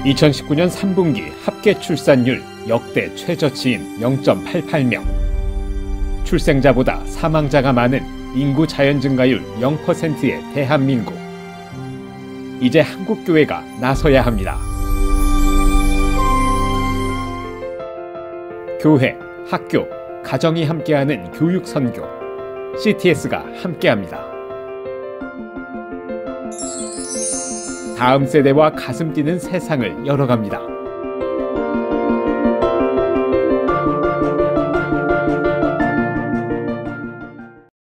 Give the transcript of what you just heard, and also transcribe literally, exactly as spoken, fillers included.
이천십구 년 삼 분기 합계 출산율 역대 최저치인 영 점 팔팔 명. 출생자보다 사망자가 많은 인구 자연 증가율 영 퍼센트의 대한민국. 이제 한국교회가 나서야 합니다. 교회, 학교, 가정이 함께하는 교육 선교. 씨티에스가 함께합니다. 다음 세대와 가슴 뛰는 세상을 열어갑니다.